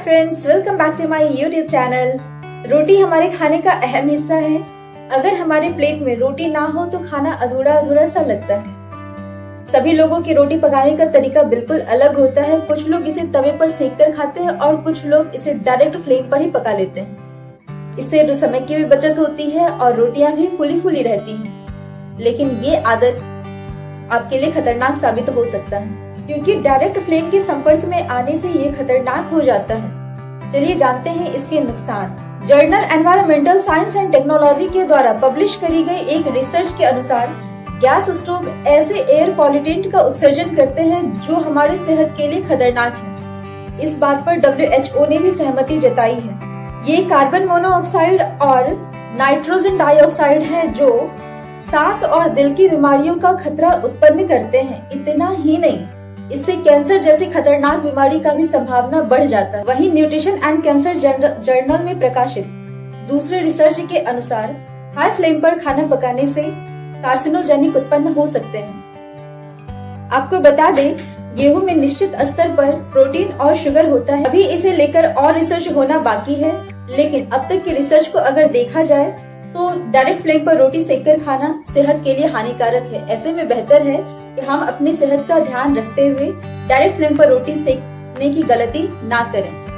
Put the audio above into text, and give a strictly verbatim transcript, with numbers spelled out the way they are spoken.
Friends, welcome back to my YouTube channel. रोटी हमारे खाने का अहम हिस्सा है। अगर हमारे प्लेट में रोटी ना हो तो खाना अधूरा अधूरा सा लगता है। सभी लोगों की रोटी पकाने का तरीका बिल्कुल अलग होता है। कुछ लोग इसे तवे पर सेक कर खाते हैं और कुछ लोग इसे डायरेक्ट फ्लेम पर ही पका लेते हैं। इससे समय की भी बचत होती है और रोटियां भी फुली फुली रहती हैं। लेकिन ये आदत आपके लिए खतरनाक साबित हो सकता है, क्योंकि डायरेक्ट फ्लेम के संपर्क में आने से ये खतरनाक हो जाता है। चलिए जानते हैं इसके नुकसान। Journal environmental science and technology के द्वारा पब्लिश करी गई एक रिसर्च के अनुसार गैस स्टोव ऐसे एयर पॉल्यूटेंट का उत्सर्जन करते हैं जो हमारे सेहत के लिए खतरनाक है। इस बात पर डब्ल्यू एच ओ ने भी सहमति जताई है। ये कार्बन मोनोऑक्साइड और नाइट्रोजन डाइऑक्साइड है जो सांस और दिल की बीमारियों का खतरा उत्पन्न करते हैं। इतना ही नहीं, इससे कैंसर जैसी खतरनाक बीमारी का भी संभावना बढ़ जाता है। वहीं न्यूट्रिशन एंड कैंसर जर्नल में प्रकाशित दूसरे रिसर्च के अनुसार हाई फ्लेम पर खाना पकाने से कार्सिनोजेनिक उत्पन्न हो सकते हैं। आपको बता दें, गेहूं में निश्चित स्तर पर प्रोटीन और शुगर होता है। अभी इसे लेकर और रिसर्च होना बाकी है, लेकिन अब तक की रिसर्च को अगर देखा जाए तो डायरेक्ट फ्लेम पर रोटी सेककर खाना सेहत के लिए हानिकारक है। ऐसे में बेहतर है कि हम अपनी सेहत का ध्यान रखते हुए डायरेक्ट फ्लेम पर रोटी सेकने की गलती ना करें।